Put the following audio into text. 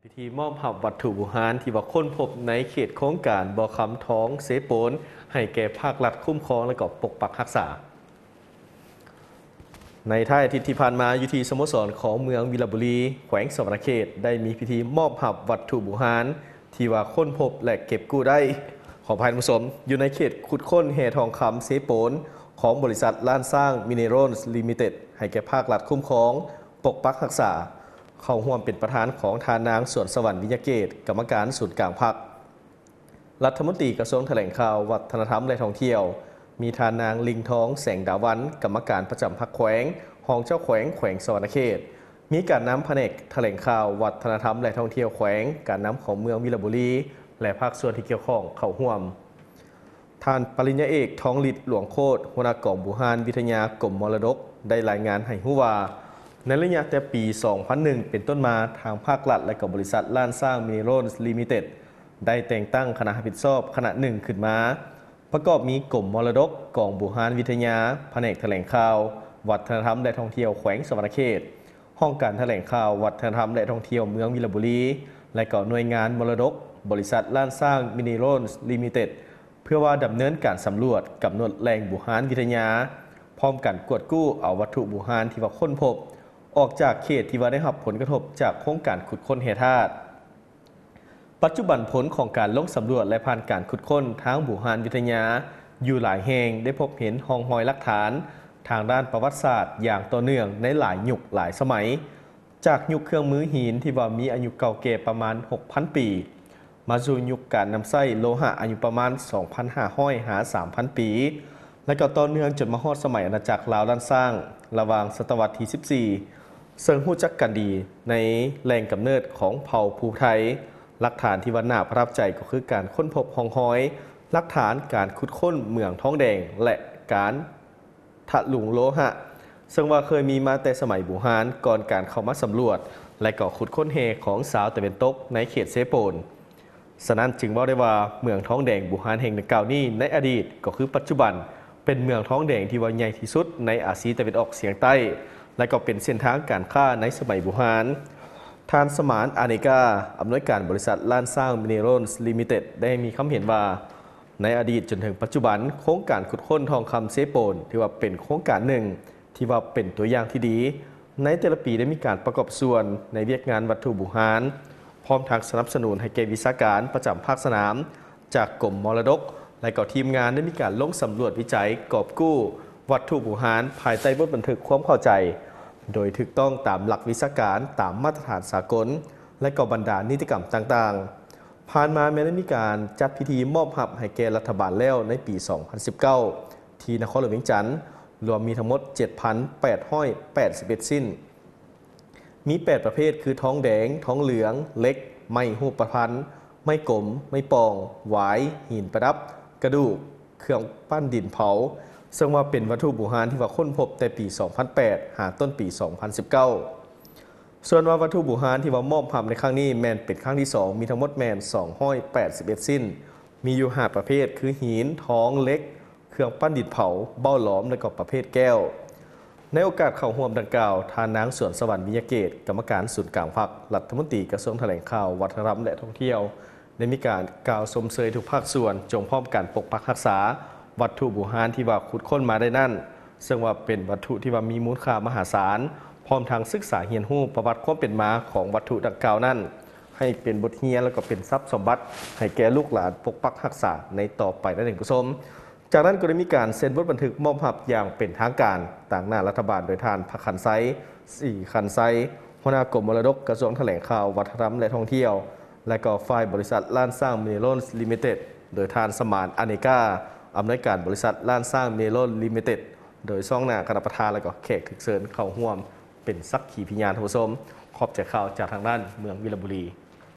พิธีมอบหับวัตถุโบราณที่ว่าค้นพบในเขตโครงการบ่อคำท้องเสโปนให้แก่ภาครัฐคุ้มครองและก็ปกปักรักษาในท้ายอาทิตย์ที่ผ่านมาอยู่ที่สโมสรของเมืองวิลบุรีแขวงสวรรณเขตได้มีพิธีมอบหับวัตถุโบราณที่ว่าค้นพบและเก็บกู้ได้ขอภัยผู้ชมอยู่ในเขตขุดค้นแห่ทองคำเสโปนของบริษัทล้านสร้างมิเนรอลลิมิเต็ดให้แก่ภาครัฐคุ้มครองปกปักรักษาเข้าร่วมเป็นประธานของทานนางสวนสวรรค์วิญญาเกตกรรมการศูนย์กลางพรรครัฐมนตรีกระทรวงแถลงข่าววัฒนธรรมและท่องเที่ยวมีทานนางลิงทองแสงดาวันกรรมการประจำพรรคแขวงห้องเจ้าแขวงแขวงสวรรณเขตมีการนำแผนกแถลงข่าววัฒนธรรมและท่องเที่ยวแขวงการนำของเมืองวิลบุรีและภาคส่วนที่เกี่ยวข้องเข้าร่วมท่านปริญญาเอกทองฤทธิ์หลวงโคตรหัวหน้ากองบูหานวิทยากรมมรดกได้รายงานให้รู้ว่าในระยะแต่ปี 2001 เป็นต้นมาทางภาครัฐและกับบริษัทล้านสร้างมิเนรอลลิมิเต็ดได้แต่งตั้งคณะรับผิดชอบคณะหนึ่งขึ้นมาประกอบมีกรมมรดกกองบูหานวิทยาแผนกแถลงข่าววัฒนธรรมและท่องเที่ยวแขวงสวรรณเขตห้องการแถลงข่าววัฒนธรรมและท่องเที่ยวเมืองวิลบุรีและก็หน่วยงานมรดกบริษัทล้านสร้างมิเนรอลลิมิเต็ดเพื่อว่าดำเนินการสำรวจกำหนดแหล่งบูหานวิทยาพร้อมกันกวดกู้เอาวัตถุบูหานที่ว่าค้นพบออกจากเขตที่ว่าได้รับผลกระทบจากโครงการขุดค้นแร่ธาตุปัจจุบันผลของการลงสำรวจและผ่านการขุดค้นทางบูหานวิทยาอยู่หลายแห่งได้พบเห็นห้องหอยหลักฐานทางด้านประวัติศาสตร์อย่างต่อเนื่องในหลายยุคหลายสมัยจากยุคเครื่องมือหินที่ว่ามีอายุเก่าแก่ประมาณ 6,000 ปีมาสู่ยุคการนำไส้โลหะอายุประมาณ 2,500 หา 3,000 ปีและก็ต่อเนื่องจนมาฮอดสมัยอาณาจักรลาวด้านสร้างระหว่างศตวรรษที่ 14ซึ่งรู้จักกันดีในแหล่งกำเนิดของเผ่าภูไทยหลักฐานที่ว่าน่าประทับใจก็คือการค้นพบห้องหอยหลักฐานการขุดค้นเมืองท้องแดงและการถลุงโลหะซึ่งว่าเคยมีมาแต่สมัยบูฮานก่อนการเข้ามาสำรวจและก็ขุดค้นเฮของสาวตะเวนตกในเขตเซโปนฉะนั้นจึงบอกได้ว่าเมืองท้องแดงบูฮานแห่งดังกล่าวนี้ในอดีตก็คือปัจจุบันเป็นเมืองท้องแดงที่ว่าใหญ่ที่สุดในอาเซียนตะวันออกเฉียงใต้และก็เป็นเส้นทางการค้าในสมัยบูฮานทานสมานอาเนกาอำนวยการบริษัทล้านสร้างมิเนรอลลิมิเต็ดได้มีคำเห็นว่าในอดีตจนถึงปัจจุบันโครงการขุดค้นทองคำเซโปนถือว่าเป็นโครงการหนึ่งที่ว่าเป็นตัวอย่างที่ดีในแต่ละปีได้มีการประกอบส่วนในเวียกงานวัตถุบูหานพร้อมทางสนับสนุนให้แก่วิชาการประจำภาคสนามจากกรมมรดกและก็ทีมงานได้มีการลงสำรวจวิจัยกอบกู้วัตถุบูหานภายใต้บทบันทึกความเข้าใจโดยถูกต้องตามหลักวิชาการตามมาตรฐานสากลและก็บรรดานิติกรรมต่างๆผ่านมาแม้ได้มีการจัดพิธีมอบหับให้แก่รัฐบาลแล้วในปี 2019 ที่นครหลวงเวียงจันทร์รวมมีทั้งหมด 7,881 สิ้นมี 8 ประเภทคือท้องแดงท้องเหลืองเล็กไม้หูประพันธ์ไม้กลมไม้ปองหวายหินประดับกระดูกเครื่องปั้นดินเผาซึ่งว่าเป็นวัตถุบูหานที่ว่าค้นพบแต่ปี 2008 หาต้นปี 2019 ส่วนว่าวัตถุบูหานที่ว่ามอบหับในครั้งนี้แมนเป็นครั้งที่ 2 มีทั้งหมดแมน281 สิ้นมีอยู่ 5 ประเภทคือหินท้องเล็กเครื่องปั้นดินเผาเบ้าหลอมและก็ประเภทแก้วในโอกาสเข้าร่วมดังกล่าวทานนางสวนสวรรค์วิญญาเกตกรรมการศูนย์กลางพรรครัฐมนตรีกระทรวงแถลงข่าววัฒนธรรมและท่องเที่ยวได้มีการกล่าวชมเชยทุกภาคส่วนจงพร้อมกันปกปักรักษาวัตถุบูหานที่ว่าขุดค้นมาได้นั่นซึ่งว่าเป็นวัตถุที่ว่ามีมูลค่ามหาศาลพร้อมทางศึกษาเรียนรู้ประวัติความเป็นมาของวัตถุดังกล่าวนั้นให้เป็นบทเรียนแล้วก็เป็นทรัพย์สมบัติให้แก่ลูกหลานปกปักรักษาในต่อไปนั่นเองผู้ชมจากนั้นก็ได้มีการเซ็นบทบันทึกมอบหับอย่างเป็นทางการต่างหน้ารัฐบาลโดยทานพระคันไซ4คันไซหัวหน้ากรมมรดกกระทรวงแถลงข่าววัฒนธรรมและท่องเที่ยวและก็ฝ่ายบริษัทล้านสร้างมิเนรอลลิมิเต็ดโดยทานสมานอเนกาอำนวยการบริษัทล้านสร้างมิเนรอลลิมิเต็ดโดยซ่องหน้าคณะประธานและก็แขกถึกเชิญเข้าร่วมเป็นสักขีพยานผู้ชมขอบใจข่าวจากทางด้านเมืองวิลบุรี